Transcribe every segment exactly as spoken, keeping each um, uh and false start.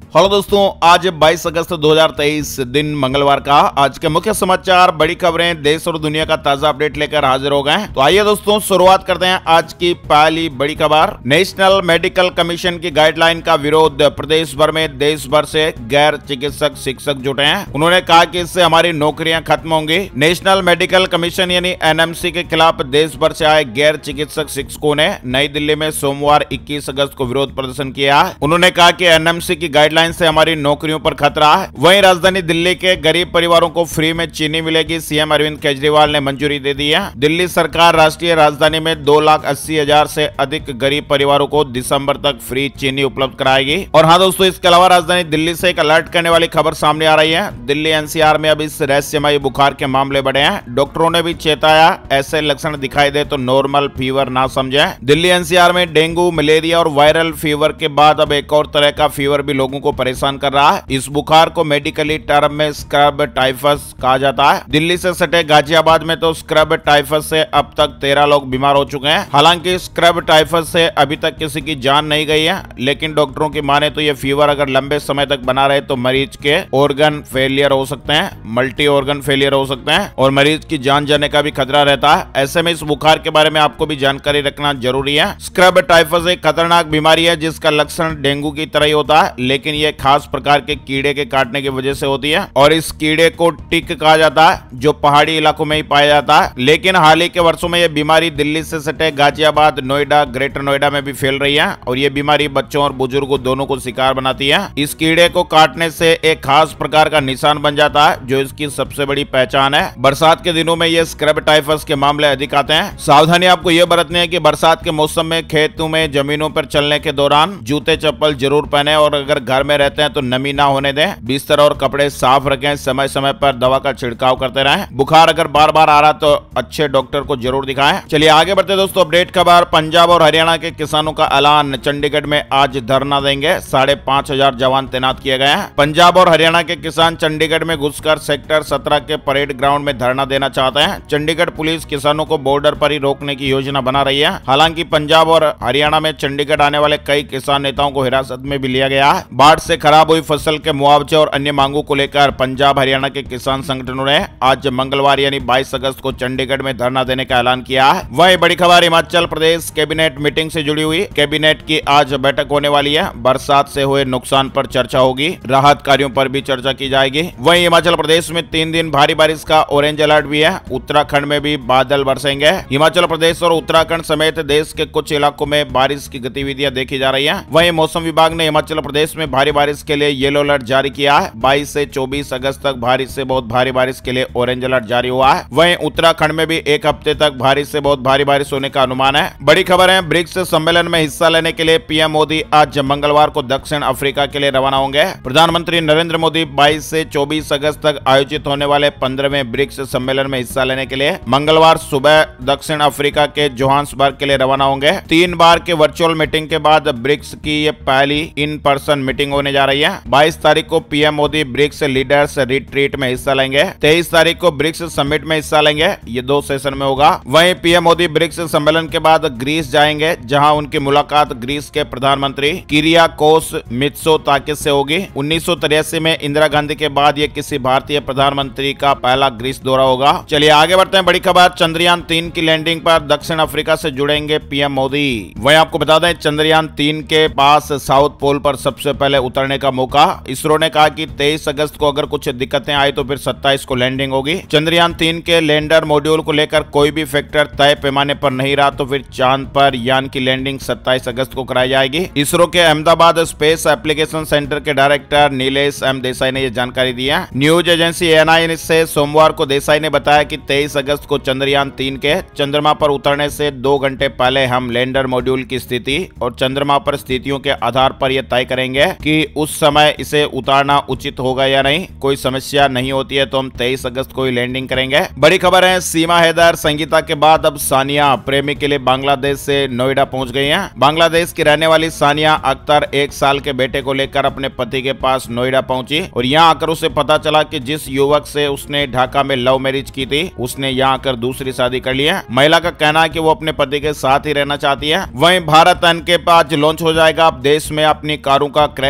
Hello दोस्तों, आज बाईस अगस्त दो हज़ार तेईस दिन मंगलवार का आज के मुख्य समाचार, बड़ी खबरें, देश और दुनिया का ताजा अपडेट लेकर हाजिर हो गए हैं। तो आइए दोस्तों शुरुआत करते हैं आज की पहली बड़ी खबर। नेशनल मेडिकल कमीशन की गाइडलाइन का विरोध, प्रदेश भर में देश भर से गैर चिकित्सक शिक्षक जुटे हैं। उन्होंने कहा कि इससे हमारी नौकरियां खत्म होंगी। नेशनल मेडिकल कमीशन यानी एन एम सी के खिलाफ देश भर से आए गैर चिकित्सक शिक्षकों ने नई दिल्ली में सोमवार इक्कीस अगस्त को विरोध प्रदर्शन किया। उन्होंने कहा कि एन एम सी की गाइडलाइन से हमारी नौकरियों पर खतरा है। वहीं राजधानी दिल्ली के गरीब परिवारों को फ्री में चीनी मिलेगी, सीएम अरविंद केजरीवाल ने मंजूरी दे दी है। दिल्ली सरकार राष्ट्रीय राजधानी में दो लाख अस्सी हजार से अधिक गरीब परिवारों को दिसंबर तक फ्री चीनी उपलब्ध कराएगी। और हाँ दोस्तों, इसके अलावा राजधानी दिल्ली से एक अलर्ट करने वाली खबर सामने आ रही है। दिल्ली एन सी आर में अब इस रहस्यमयी बुखार के मामले बढ़े हैं। डॉक्टरों ने भी चेताया, ऐसे लक्षण दिखाई दे तो नॉर्मल फीवर ना समझे। दिल्ली एन सी आर में डेंगू, मलेरिया और वायरल फीवर के बाद अब एक और तरह का फीवर भी लोगों को परेशान कर रहा है। इस बुखार को मेडिकली टर्म में स्क्रब टाइफस कहा जाता है। दिल्ली से सटे गाजियाबाद में तो स्क्रब टाइफस से अब तक तेरह लोग बीमार हो चुके हैं। हालांकि स्क्रब टाइफस से अभी तक किसी की जान नहीं गई है, लेकिन डॉक्टरों की माने तो ये फीवर अगर लंबे समय तक बना रहे तो मरीज के ऑर्गन फेलियर हो सकते हैं, मल्टी ऑर्गन फेलियर हो सकते हैं और मरीज की जान जाने का भी खतरा रहता है। ऐसे में इस बुखार के बारे में आपको भी जानकारी रखना जरूरी है। स्क्रब टाइफस एक खतरनाक बीमारी है जिसका लक्षण डेंगू की तरह ही होता है, लेकिन ये खास प्रकार के कीड़े के काटने की वजह से होती है और इस कीड़े को टिक कहा जाता है जो पहाड़ी इलाकों में ही पाया जाता है। लेकिन हाल ही के वर्षों में यह बीमारी दिल्ली से सटे गाजियाबाद, नोएडा, ग्रेटर नोएडा में भी फैल रही है और ये बीमारी बच्चों और बुजुर्गों दोनों को शिकार बनाती है। इस कीड़े को काटने से एक खास प्रकार का निशान बन जाता है जो इसकी सबसे बड़ी पहचान है। बरसात के दिनों में ये स्क्रब टाइफस के मामले अधिक आते हैं। सावधानी आपको यह बरतनी है कि बरसात के मौसम में खेतों में, जमीनों पर चलने के दौरान जूते चप्पल जरूर पहने और अगर घर में रहते हैं तो नमी ना होने दें। बिस्तर और कपड़े साफ रखें, समय समय पर दवा का छिड़काव करते रहें। बुखार अगर बार बार आ रहा तो अच्छे डॉक्टर को जरूर दिखाएं। चलिए आगे बढ़ते दोस्तों, अपडेट खबर। पंजाब और हरियाणा के किसानों का ऐलान, चंडीगढ़ में आज धरना देंगे। साढ़े पांच हजार जवान तैनात किए गए हैं। पंजाब और हरियाणा के किसान चंडीगढ़ में घुसकर सेक्टर सत्रह के परेड ग्राउंड में धरना देना चाहते हैं। चंडीगढ़ पुलिस किसानों को बॉर्डर पर ही रोकने की योजना बना रही है। हालांकि पंजाब और हरियाणा में चंडीगढ़ आने वाले कई किसान नेताओं को हिरासत में भी लिया गया है। बाढ़ से खराब हुई फसल के मुआवजे और अन्य मांगों को लेकर पंजाब हरियाणा के किसान संगठनों ने आज मंगलवार यानी बाईस अगस्त को चंडीगढ़ में धरना देने का ऐलान किया है। वहीं बड़ी खबर हिमाचल प्रदेश कैबिनेट मीटिंग से जुड़ी हुई। कैबिनेट की आज बैठक होने वाली है। बरसात से हुए नुकसान पर चर्चा होगी, राहत कार्यों पर भी चर्चा की जाएगी। वहीं हिमाचल प्रदेश में तीन दिन भारी बारिश का ऑरेंज अलर्ट भी है। उत्तराखंड में भी बादल बरसेंगे। हिमाचल प्रदेश और उत्तराखंड समेत देश के कुछ इलाकों में बारिश की गतिविधियां देखी जा रही है। वहीं मौसम विभाग ने हिमाचल प्रदेश में भारी बारिश के लिए येलो अलर्ट जारी किया है। बाईस से चौबीस अगस्त तक भारी से बहुत भारी बारिश के लिए ऑरेंज अलर्ट जारी हुआ है। वहीं उत्तराखंड में भी एक हफ्ते तक भारी से बहुत भारी बारिश होने का अनुमान है। बड़ी खबर है, ब्रिक्स सम्मेलन में हिस्सा लेने के लिए पीएम मोदी आज मंगलवार को दक्षिण अफ्रीका के लिए रवाना होंगे। प्रधानमंत्री नरेंद्र मोदी बाईस से चौबीस अगस्त तक आयोजित होने वाले पंद्रहवें ब्रिक्स सम्मेलन में हिस्सा लेने के लिए मंगलवार सुबह दक्षिण अफ्रीका के जोहान्सबर्ग के लिए रवाना होंगे। तीन बार के वर्चुअल मीटिंग के बाद ब्रिक्स की ये पहली इन पर्सन मीटिंग होने जा रही है। बाईस तारीख को PM Modi BRICS leaders retreat में हिस्सा लेंगे। तेईस तारीख को ब्रिक्स समिट में हिस्सा लेंगे। ये दो सेशन में होगा। वहीं पीएम मोदी ब्रिक्स सम्मेलन के बाद ग्रीस जाएंगे, जहां उनकी मुलाकात ग्रीस के प्रधानमंत्री किरियाकोस मित्सोताकिस से होगी। उन्नीस सौ तिरासी में इंदिरा गांधी के बाद ये किसी भारतीय प्रधानमंत्री का पहला ग्रीस दौरा होगा। चलिए आगे बढ़ते हैं, बड़ी खबर। चंद्रयान तीन की लैंडिंग पर दक्षिण अफ्रीका से जुड़ेंगे पीएम मोदी। वहीं आपको बता दें, चंद्रयान तीन के पास साउथ पोल पर सबसे पहले उतरने का मौका। इसरो ने कहा कि तेईस अगस्त को अगर कुछ दिक्कतें आई तो फिर सत्ताईस को लैंडिंग होगी। चंद्रयान तीन के लैंडर मॉड्यूल को लेकर कोई भी फैक्टर तय पैमाने पर नहीं रहा तो फिर चांद पर यान की लैंडिंग सत्ताईस अगस्त को कराई जाएगी। इसरो के अहमदाबाद स्पेस एप्लीकेशन सेंटर के डायरेक्टर नीलेश एम देसाई ने यह जानकारी दी है। News agency A N I से सोमवार को देसाई ने बताया कि तेईस अगस्त को चंद्रयान तीन के चंद्रमा पर उतरने से दो घंटे पहले हम लैंडर मॉड्यूल की स्थिति और चंद्रमा पर स्थितियों के आधार पर यह तय करेंगे कि उस समय इसे उतारना उचित होगा या नहीं। कोई समस्या नहीं होती है तो हम तेईस अगस्त को ही लैंडिंग करेंगे। बड़ी खबर है, सीमा हैदर संगीता के बाद अब सानिया प्रेमी के लिए बांग्लादेश से नोएडा पहुंच गई हैं। बांग्लादेश की रहने वाली सानिया अख्तर एक साल के बेटे को लेकर अपने पति के पास नोएडा पहुंची और यहां आकर उसे पता चला कि जिस युवक से उसने ढाका में लव मैरिज की थी उसने यहां आकर दूसरी शादी कर ली है। महिला का कहना है कि वो अपने पति के साथ ही रहना चाहती है। वहीं भारत एन के पास लॉन्च हो जाएगा। अब देश में अपनी कारों का क्रैश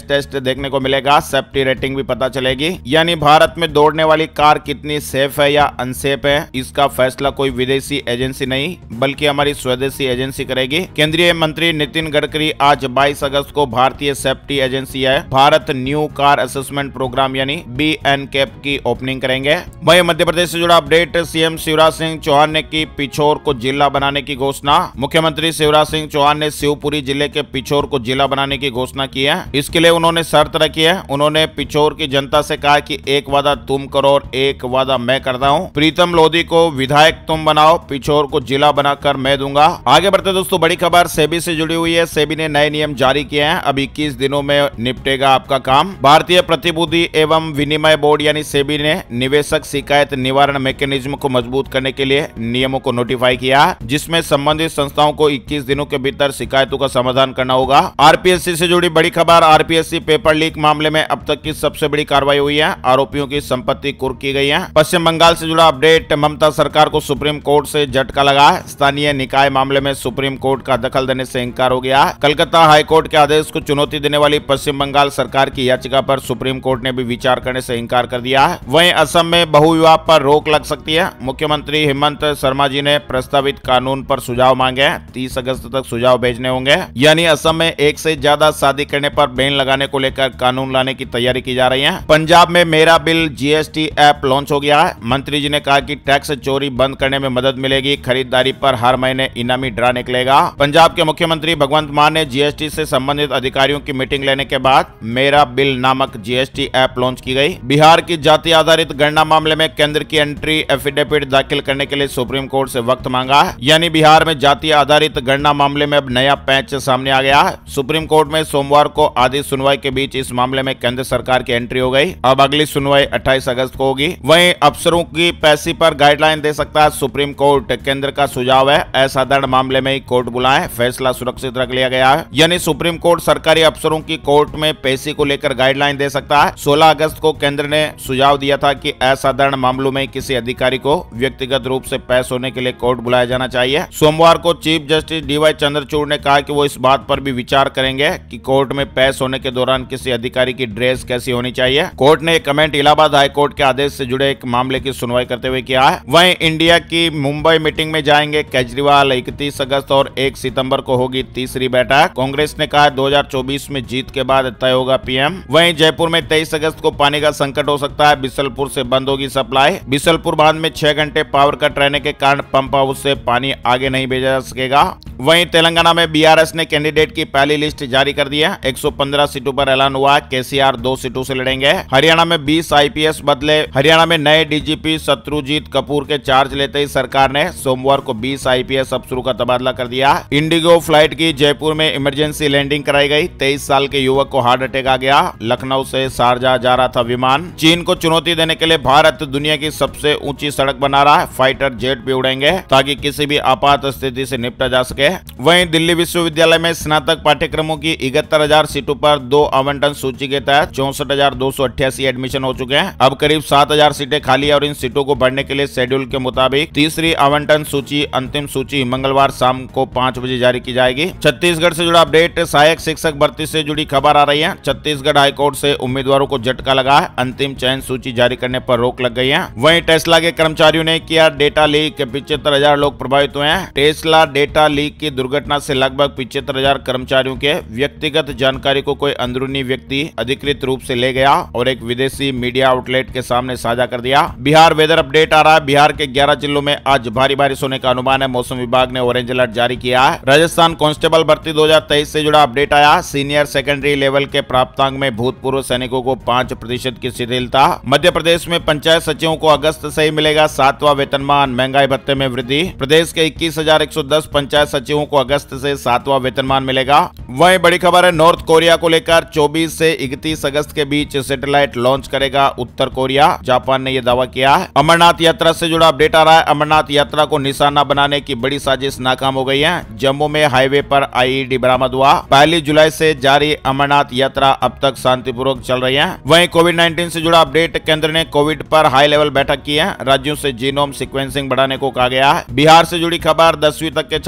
क्रैश टेस्ट देखने को मिलेगा, सेफ्टी रेटिंग भी पता चलेगी। यानी भारत में दौड़ने वाली कार कितनी सेफ है या अनसेफ है, इसका फैसला कोई विदेशी एजेंसी नहीं बल्कि हमारी स्वदेशी एजेंसी करेगी। केंद्रीय मंत्री नितिन गडकरी आज बाईस अगस्त को भारतीय सेफ्टी एजेंसी है Bharat new car assessment programme यानी बी एन कैप की ओपनिंग करेंगे। वहीं मध्य प्रदेश से जुड़ा अपडेट, सीएम शिवराज सिंह चौहान ने की पिछोर को जिला बनाने की घोषणा। मुख्यमंत्री शिवराज सिंह चौहान ने शिवपुरी जिले के पिछोर को जिला बनाने की घोषणा की है। इसके लिए उन्होंने शर्त रखी है। उन्होंने पिछोर की जनता से कहा कि एक वादा तुम करो और एक वादा मैं करता हूं। प्रीतम लोधी को विधायक तुम बनाओ, पिछोर को जिला बनाकर मैं दूंगा। आगे बढ़ते दोस्तों, बड़ी खबर सेबी से जुड़ी हुई है। सेबी ने नए नियम जारी किए हैं। अब इक्कीस दिनों में निपटेगा आपका काम। भारतीय प्रतिभूति एवं विनिमय बोर्ड यानी सेबी ने निवेशक शिकायत निवारण मैकेनिज्म को मजबूत करने के लिए नियमों को नोटिफाई किया, जिसमें संबंधित संस्थाओं को इक्कीस दिनों के भीतर शिकायतों का समाधान करना होगा। आरपीएससी से जुड़ी बड़ी खबर, आरपीएससी पेपर लीक मामले में अब तक की सबसे बड़ी कार्रवाई हुई है। आरोपियों की संपत्ति कुर्क की गई है। पश्चिम बंगाल से जुड़ा अपडेट, ममता सरकार को सुप्रीम कोर्ट से झटका लगा। स्थानीय निकाय मामले में सुप्रीम कोर्ट का दखल देने से इंकार हो गया। कलकत्ता हाईकोर्ट के आदेश को चुनौती देने वाली पश्चिम बंगाल सरकार की याचिका पर सुप्रीम कोर्ट ने भी विचार करने से इंकार कर दिया। वहीं असम में बहुविवाह पर रोक लग सकती है। मुख्यमंत्री हेमंत शर्मा जी ने प्रस्तावित कानून पर सुझाव मांगे। तीस अगस्त तक सुझाव भेजने होंगे। यानी असम में एक से ज्यादा शादी करने पर बैन लगाने को लेकर कानून लाने की तैयारी की जा रही है। पंजाब में मेरा बिल जीएसटी ऐप लॉन्च हो गया है। मंत्री जी ने कहा कि टैक्स चोरी बंद करने में मदद मिलेगी। खरीदारी पर हर महीने इनामी ड्रा निकलेगा। पंजाब के मुख्यमंत्री भगवंत मान ने जीएसटी से संबंधित अधिकारियों की मीटिंग लेने के बाद मेरा बिल नामक जीएसटी ऐप लॉन्च की गई। बिहार की जाति आधारित गणना मामले में केंद्र की एंट्री एफिडेविट दाखिल करने के लिए सुप्रीम कोर्ट से वक्त मांगा। यानी बिहार में जाति आधारित गणना मामले में अब नया पैच सामने आ गया। सुप्रीम कोर्ट में सोमवार को आधी सुनवाई के बीच इस मामले में केंद्र सरकार की एंट्री हो गई। अब अगली सुनवाई अट्ठाईस अगस्त को होगी। वहीं अफसरों की पैसे पर गाइडलाइन दे सकता है सुप्रीम कोर्ट। केंद्र का सुझाव है असाधारण मामले में ही कोर्ट बुलाए, फैसला सुरक्षित रख लिया गया है। यानी सुप्रीम कोर्ट सरकारी अफसरों की कोर्ट में पैसे को लेकर गाइडलाइन दे सकता है। सोलह अगस्त को केंद्र ने सुझाव दिया था कि असाधारण मामलों में किसी अधिकारी को व्यक्तिगत रूप से पेश होने के लिए कोर्ट बुलाया जाना चाहिए। सोमवार को चीफ जस्टिस डीवाई चंद्रचूड़ ने कहा कि वो इस बात पर भी विचार करेंगे कि कोर्ट में पेश होने के दौरान किसी अधिकारी की ड्रेस कैसी होनी चाहिए। कोर्ट ने एक कमेंट इलाहाबाद हाईकोर्ट के आदेश से जुड़े एक मामले की सुनवाई करते हुए किया है। वहीं इंडिया की मुंबई मीटिंग में जाएंगे केजरीवाल। इकतीस अगस्त और एक सितंबर को होगी तीसरी बैठक। कांग्रेस ने कहा दो हजार चौबीस में जीत के बाद तय होगा पीएम। वहीं जयपुर में तेईस अगस्त को पानी का संकट हो सकता है। बिसलपुर से बंद होगी सप्लाई। बिसलपुर बांध में छह घंटे पावर कट रहने के कारण पंप हाउस से पानी आगे नहीं भेजा जा सकेगा। वहीं तेलंगाना में बीआरएस ने कैंडिडेट की पहली लिस्ट जारी कर दी है। एक सौ पंद्रह सीटों पर ऐलान हुआ। केसीआर दो सीटों से लड़ेंगे। हरियाणा में बीस आईपीएस बदले। हरियाणा में नए डीजीपी शत्रुजीत कपूर के चार्ज लेते ही सरकार ने सोमवार को बीस आईपीएस अफसरों का तबादला कर दिया। इंडिगो फ्लाइट की जयपुर में इमरजेंसी लैंडिंग कराई गई। तेईस साल के युवक को हार्ट अटैक आ गया। लखनऊ से शारजाह जा रहा था विमान। चीन को चुनौती देने के लिए भारत दुनिया की सबसे ऊंची सड़क बना रहा है। फाइटर जेट भी उड़ेंगे ताकि किसी भी आपात स्थिति से निपटा जा सके। वहीं दिल्ली विश्वविद्यालय में स्नातक पाठ्यक्रमों की इकहत्तर हजार सीटों पर दो आवंटन सूची के तहत चौसठ हजार दो सौ अट्ठासी एडमिशन हो चुके हैं। अब करीब सात हजार सीटें खाली है और इन सीटों को भरने के लिए शेड्यूल के मुताबिक तीसरी आवंटन सूची अंतिम सूची मंगलवार शाम को पांच बजे जारी की जाएगी। छत्तीसगढ़ से जुड़ा अपडेट, सहायक शिक्षक भर्ती से जुड़ी खबर आ रही है। छत्तीसगढ़ हाईकोर्ट से उम्मीदवारों को झटका लगा है। अंतिम चयन सूची जारी करने पर रोक लग गई है। वहीं टेस्ला के कर्मचारियों ने किया डेटा लीक। पिछहत्तर हजार लोग प्रभावित हुए हैं। टेस्ला डेटा लीक की दुर्घटना से लगभग पिछहत्तर हजार कर्मचारियों के व्यक्तिगत जानकारी को कोई अंदरूनी व्यक्ति अधिकृत रूप से ले गया और एक विदेशी मीडिया आउटलेट के सामने साझा कर दिया। बिहार वेदर अपडेट आ रहा है। बिहार के ग्यारह जिलों में आज भारी बारिश होने का अनुमान है। मौसम विभाग ने ऑरेंज अलर्ट जारी किया है। राजस्थान कांस्टेबल भर्ती दो हजार तेईस से जुड़ा अपडेट आया। सीनियर सेकेंडरी लेवल के प्राप्तांक में भूतपूर्व सैनिकों को पांच प्रतिशत की शिथिलता। मध्य प्रदेश में पंचायत सचिवों को अगस्त से ही मिलेगा सातवां वेतनमान। महंगाई भत्ते में वृद्धि। प्रदेश के इक्कीस हजार एक सौ दस पंचायत सचिवों को अगस्त से सातवां वेतनमान मिलेगा। वहीं बड़ी खबर है नॉर्थ कोरिया को लेकर चौबीस से इकतीस अगस्त के बीच सैटेलाइट लॉन्च करेगा उत्तर कोरिया। जापान ने यह दावा किया है। अमरनाथ यात्रा से जुड़ा अपडेट आ रहा है। अमरनाथ यात्रा को निशाना बनाने की बड़ी साजिश नाकाम हो गई है। जम्मू में हाईवे पर आईईडी बरामद हुआ। पहली जुलाई से जारी अमरनाथ यात्रा अब तक शांतिपूर्वक चल रही है। वहीं कोविड उन्नीस से जुड़ा अपडेट, केंद्र ने कोविड पर हाई लेवल बैठक की है। राज्यों से जीनोम सीक्वेंसिंग बढ़ाने को कहा गया है। बिहार से जुड़ी खबर, दसवीं तक के छात्रों को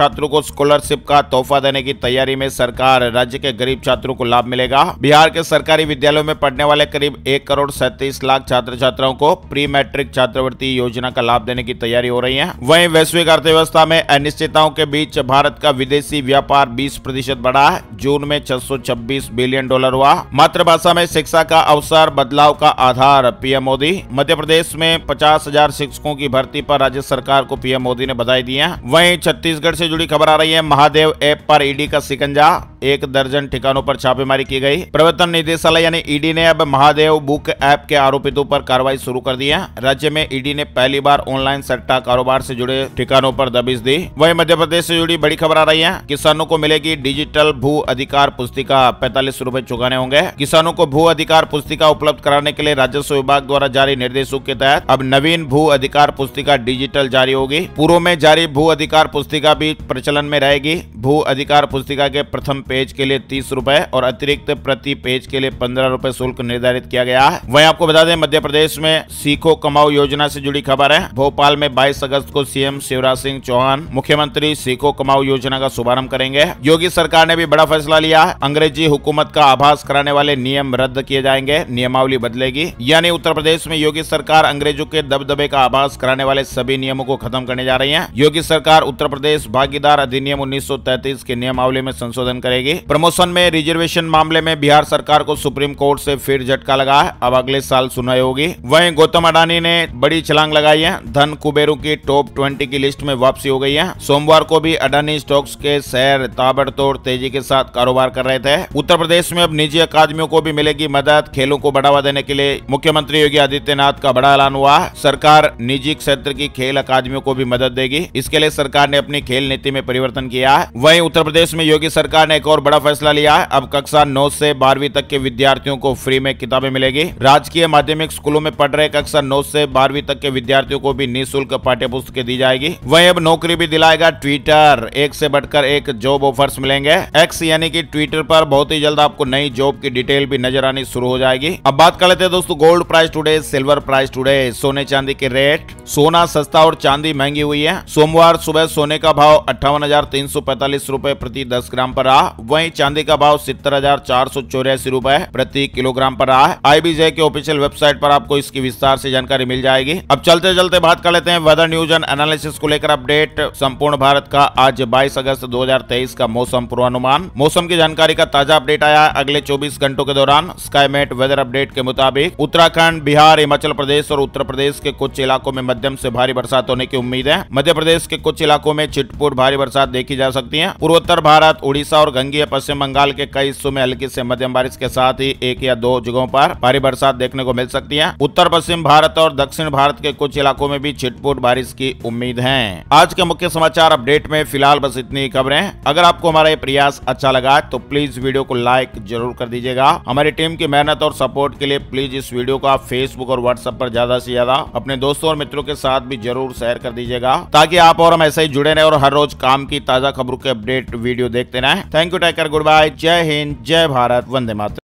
स्कॉलरशिप का तोहफा देने की तैयारी में सरकार। राज्य के गरीब छात्रों को लाभ मिलेगा। बिहार के सरकारी विद्यालयों में पढ़ने वाले करीब एक करोड़ सैंतीस लाख छात्र छात्राओं को प्री मैट्रिक छात्रवृत्ति योजना का लाभ देने की तैयारी हो रही है। वहीं वैश्विक अर्थव्यवस्था में अनिश्चितताओं के बीच भारत का विदेशी व्यापार बीस प्रतिशत बढ़ा। जून में छह सौ छब्बीस बिलियन डॉलर हुआ। मातृभाषा में शिक्षा का अवसर, बदलाव का आधार, पीएम मोदी। मध्य प्रदेश में पचास हजार शिक्षकों की भर्ती पर राज्य सरकार को पीएम मोदी ने बधाई दी है। वहीं छत्तीसगढ़ से जुड़ी खबर आ रही है। महादेव ऐप पर ईडी का शिकंजा, एक दर्जन ठिकानों पर छापेमारी की गई। प्रवर्तन निदेशालय यानी ईडी ने अब महादेव बुक ऐप के आरोपितों पर कार्रवाई शुरू कर दी है। राज्य में ईडी ने पहली बार ऑनलाइन सट्टा कारोबार से जुड़े ठिकानों पर दबिश दी। वहीं मध्य प्रदेश से जुड़ी बड़ी खबर आ रही है। किसानों को मिलेगी डिजिटल भू अधिकार पुस्तिका, पैंतालीस रूपए चुकाने होंगे। किसानों को भू अधिकार पुस्तिका उपलब्ध कराने के लिए राजस्व विभाग द्वारा जारी निर्देशों के तहत अब नवीन भू अधिकार पुस्तिका डिजिटल जारी होगी। पूर्व में जारी भू अधिकार पुस्तिका भी प्रचलन में रहेगी। भू अधिकार पुस्तिका के प्रथम पेज के लिए तीस रुपए और अतिरिक्त प्रति पेज के लिए पंद्रह रुपए शुल्क निर्धारित किया गया है। वहीं आपको बता दें, मध्य प्रदेश में सीखो कमाओ योजना से जुड़ी खबर है। भोपाल में बाईस अगस्त को सीएम शिवराज सिंह चौहान मुख्यमंत्री सीखो कमाओ योजना का शुभारंभ करेंगे। योगी सरकार ने भी बड़ा फैसला लिया है। अंग्रेजी हुकूमत का आभास कराने वाले नियम रद्द किए जाएंगे, नियमावली बदलेगी। यानी उत्तर प्रदेश में योगी सरकार अंग्रेजों के दबदबे का आभास कराने वाले सभी नियमों को खत्म करने जा रही है। योगी सरकार उत्तर प्रदेश भागीदार अधिनियम उन्नीस सौ तैंतीस के नियमावली में संशोधन करेगी। प्रमोशन में रिजर्वेशन मामले में बिहार सरकार को सुप्रीम कोर्ट से फिर झटका लगा है। अब अगले साल सुनवाई होगी। वहीं गौतम अडानी ने बड़ी छलांग लगाई है। धन कुबेरों की टॉप बीस की लिस्ट में वापसी हो गई है। सोमवार को भी अडानी स्टॉक्स के शेयर ताबड़तोड़ तेजी के साथ कारोबार कर रहे थे। उत्तर प्रदेश में अब निजी अकादमियों को भी मिलेगी मदद। खेलों को बढ़ावा देने के लिए मुख्यमंत्री योगी आदित्यनाथ का बड़ा ऐलान हुआ। सरकार निजी क्षेत्र की खेल अकादमियों को भी मदद देगी। इसके लिए सरकार ने अपनी खेल नीति में परिवर्तन किया है। वहीं उत्तर प्रदेश में योगी सरकार ने एक और बड़ा फैसला लिया है। अब कक्षा नौ से बारहवीं तक के विद्यार्थियों को फ्री में किताबें मिलेगी। राजकीय माध्यमिक स्कूलों में पढ़ रहे कक्षा नौ से बारहवीं तक के विद्यार्थियों को भी निःशुल्क पाठ्य पुस्तकें दी जाएगी। वहीं अब नौकरी भी दिलाएगा ट्विटर। एक से बढ़कर एक जॉब ऑफर्स मिलेंगे। एक्स यानी कि ट्विटर पर बहुत ही जल्द आपको नई जॉब की डिटेल भी नजर आनी शुरू हो जाएगी। अब बात कर लेते हैं दोस्तों gold price today, silver price today, सोने चांदी के रेट। सोना सस्ता और चांदी महंगी हुई है। सोमवार सुबह सोने का भाव अट्ठावन हजार तीन सौ पैंतालीस रूपए प्रति दस ग्राम पर रहा। वहीं चांदी का भाव सत्तर हजार चार सौ चौरासी रूपए प्रति किलोग्राम पर रहा है। आईबीजे के ऑफिशियल वेबसाइट पर आपको इसकी विस्तार से जानकारी मिल जाएगी। अब चलते चलते बात कर लेते हैं वेदर न्यूज एंड एनालिसिस को लेकर अपडेट। संपूर्ण भारत का आज बाईस अगस्त दो हजार तेईस का मौसम पूर्वानुमान। मौसम की जानकारी का ताजा अपडेट आया है अगले चौबीस घंटों के दौरान। स्काईमेट वेदर अपडेट के मुताबिक उत्तराखंड, बिहार, हिमाचल प्रदेश और उत्तर प्रदेश के कुछ इलाकों में मध्यम से भारी बरसात होने की उम्मीद है। मध्य प्रदेश के कुछ इलाकों में छिटपुट भारी बरसात देखी जा सकती है। पूर्वोत्तर भारत, उड़ीसा और गंगीय पश्चिम बंगाल के कई हिस्सों में हल्की से मध्यम बारिश के साथ ही एक या दो जगहों पर भारी बरसात देखने को मिल सकती है। उत्तर पश्चिम भारत और दक्षिण भारत के कुछ इलाकों में भी छिटपुट बारिश की उम्मीद है। आज के मुख्य समाचार अपडेट में फिलहाल बस इतनी खबरें। अगर आपको हमारा ये प्रयास अच्छा लगा तो प्लीज वीडियो को लाइक जरूर कर दीजिएगा। हमारी टीम की मेहनत और सपोर्ट के लिए प्लीज इस वीडियो को आप फेसबुक और व्हाट्सएप पर ज्यादा से ज्यादा अपने दोस्तों और मित्रों के साथ भी जरूर शेयर कर दीजिएगा, ताकि आप और हम ऐसे ही जुड़े रहे और हर रोज काम की ताजा खबरों के अपडेट वीडियो देखते रहें। Thank you, take care, goodbye, जय हिंद, जय भारत, वंदे मातरम।